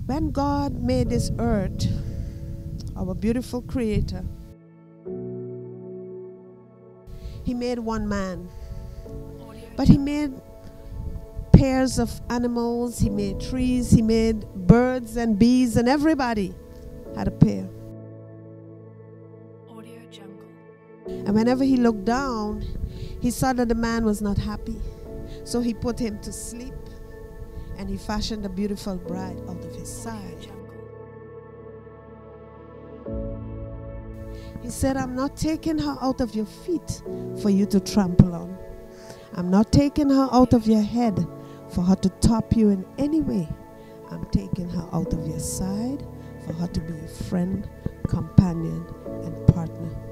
When God made this earth, our beautiful creator, he made one man. But he made pairs of animals, he made trees, he made birds and bees, and everybody had a pair. And whenever he looked down, he saw that the man was not happy. So he put him to sleep, and he fashioned a beautiful bride out of his side. He said, I'm not taking her out of your feet for you to trample on. I'm not taking her out of your head for her to top you in any way. I'm taking her out of your side for her to be a friend, companion, and partner.